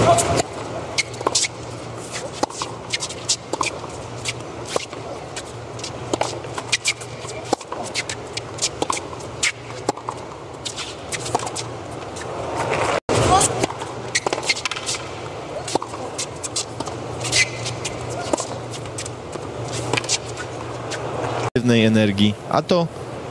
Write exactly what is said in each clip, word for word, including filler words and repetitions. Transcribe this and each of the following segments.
Energii, a to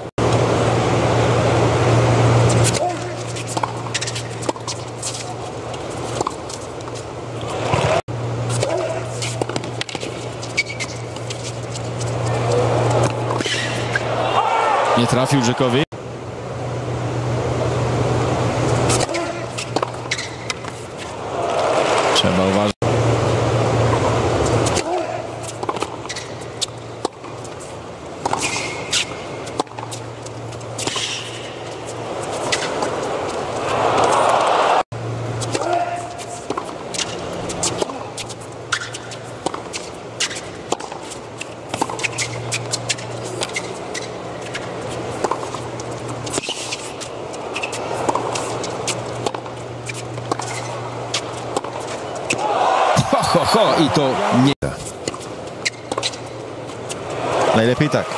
nie trafił Rzekowi. Trzeba uważać. Ho, ho, i to nie. Najlepiej tak.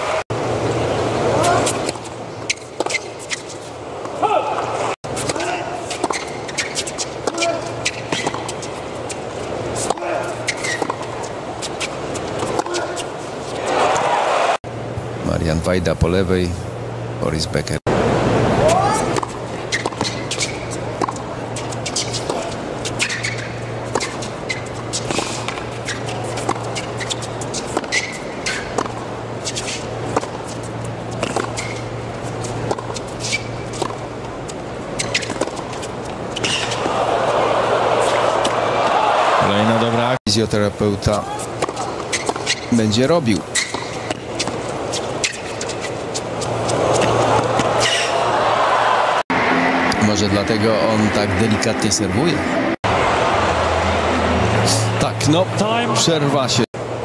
Marian Wajda po lewej, Boris Becker. Kolejna dobra fizjoterapeuta będzie robił. Może dlatego on tak delikatnie serwuje. Tak, no, przerwa się.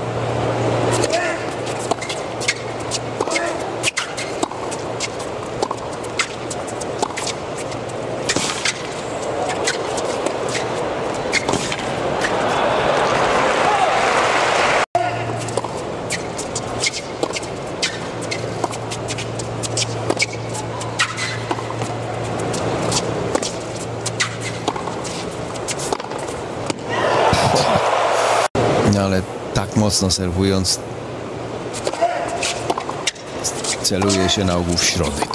Ale tak mocno serwując celuje się na ogół w środek.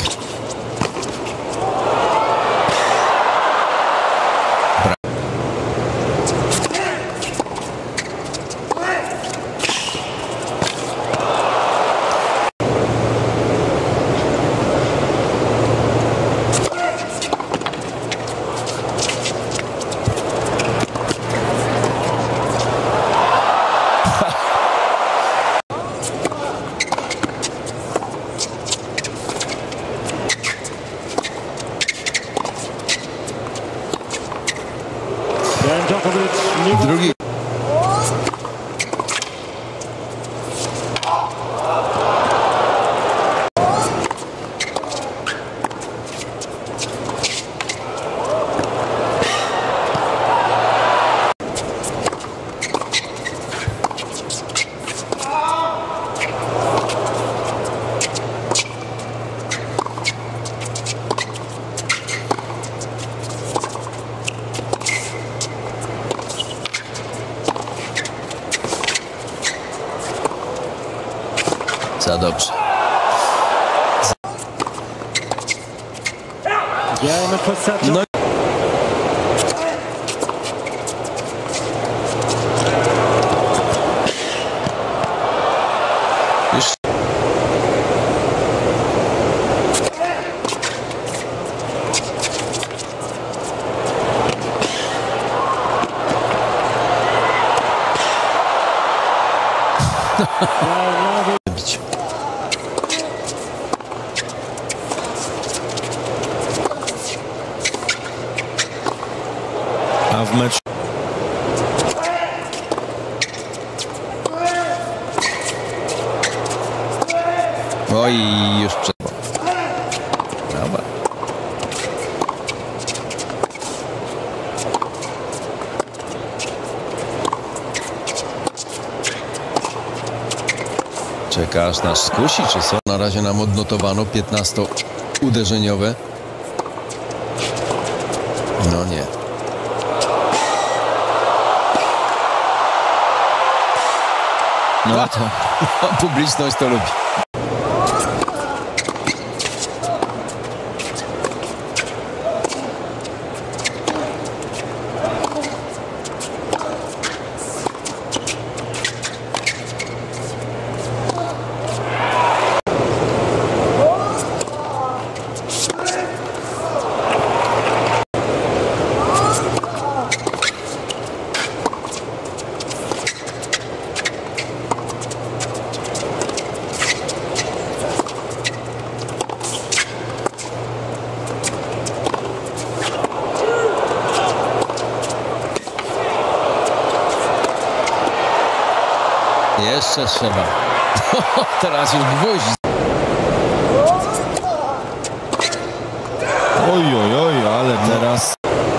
Drugi. Za dobrze. No. Już. A w meczu oj, już przed. Dobra. Czeka aż nas skusi, czy co? Na razie nam odnotowano piętnaście uderzeniowe. No nie. No to publiczność to lubi. Jeszcze trzeba. Teraz już gwóźdź. Oj, oj, oj, ale teraz...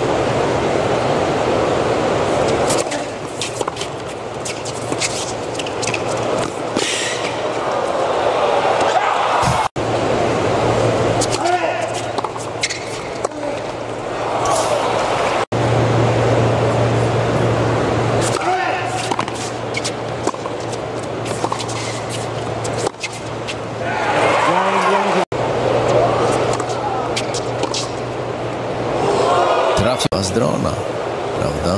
Trafiła z drona, prawda?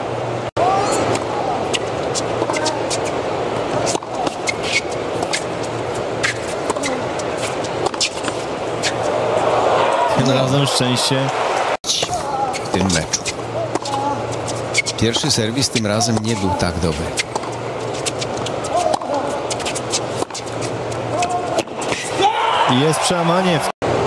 Tym razem szczęście w tym meczu. Pierwszy serwis tym razem nie był tak dobry. i jest przełamanie.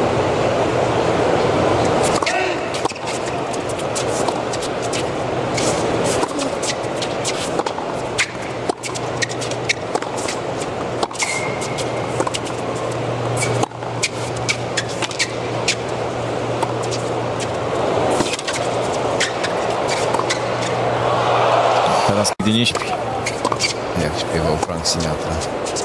Teraz gdy nie śpi. Jak śpiewał Frank Sinatra.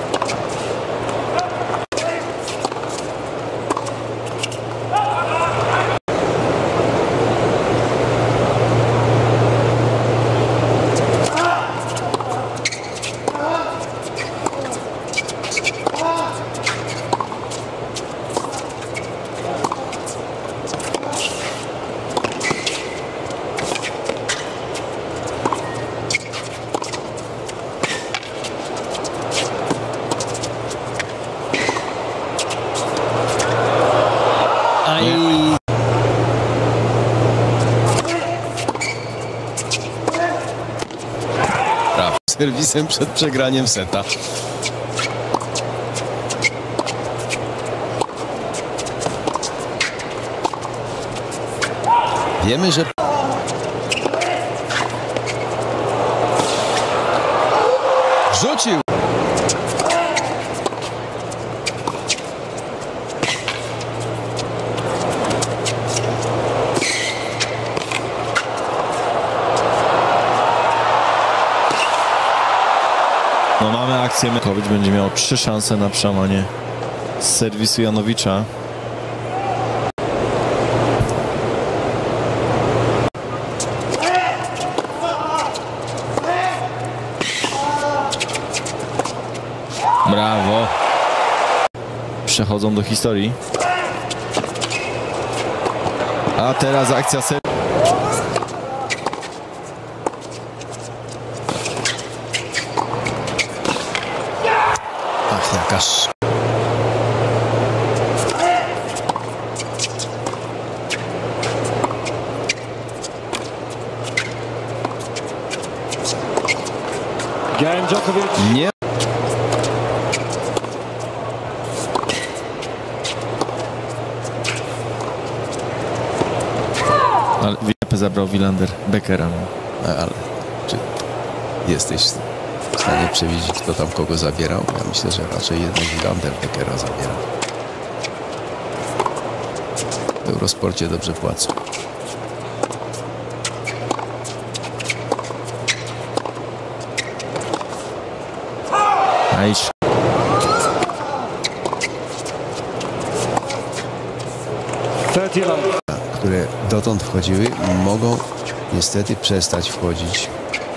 Serwisem przed przegraniem seta. Wiemy, że rzucił. No mamy akcję. Kowicz będzie miał trzy szanse na przełamanie z serwisu Janowicza. Brawo. Przechodzą do historii. A teraz akcja ser... Ach, jakaż... Nie. Ale zabrał Wilander Beckera. Ale czy jesteś w stanie przewidzieć, kto tam kogo zabierał? Ja myślę, że raczej jednak Wilander Beckera zabierał. W Eurosporcie dobrze płacą. A iż... które dotąd wchodziły, mogą niestety przestać wchodzić.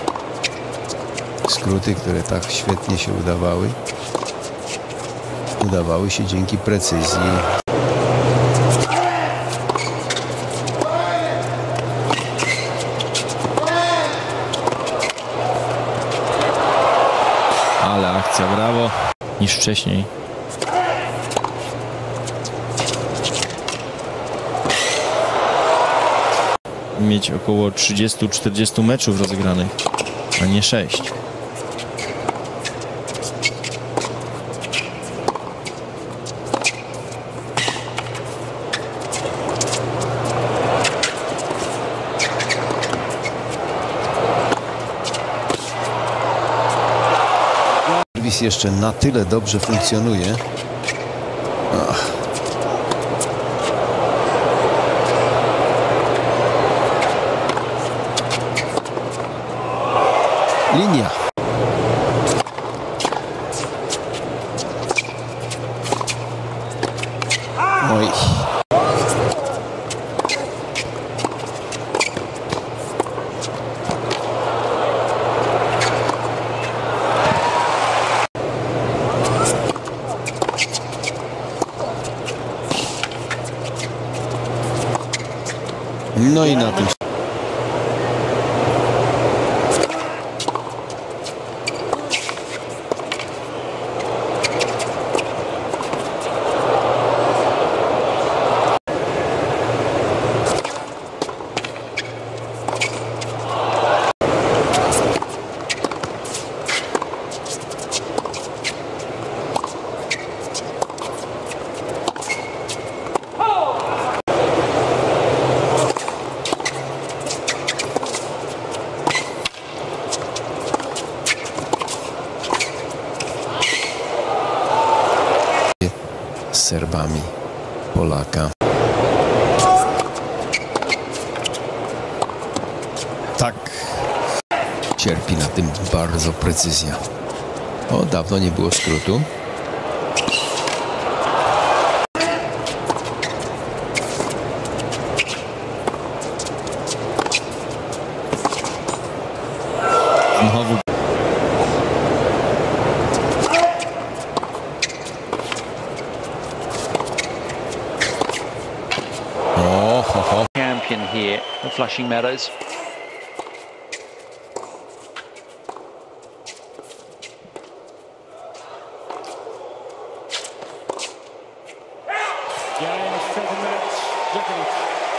Skróty, które tak świetnie się udawały, udawały się dzięki precyzji. Ale akcja, brawo, niż wcześniej. Mieć około trzydzieści czterdzieści meczów rozegranych, a nie sześć. Serwis jeszcze na tyle dobrze funkcjonuje. Ach. Linia. Oj. No i na tym. Z Serbami Polaka. Tak. Cierpi na tym bardzo precyzja. O, dawno nie było skrótu. Znowu. O, ho, ho. Champion here at Flushing Meadows. James, seven minutes, Djokovic.